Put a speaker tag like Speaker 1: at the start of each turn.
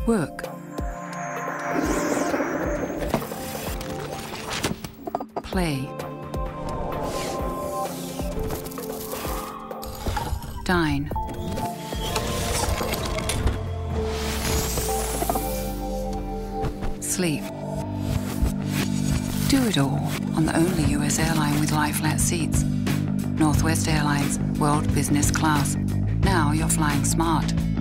Speaker 1: Work. Play. Dine. Sleep. Do it all on the only US airline with lie-flat seats. Northwest Airlines, World Business Class. Now you're flying smart.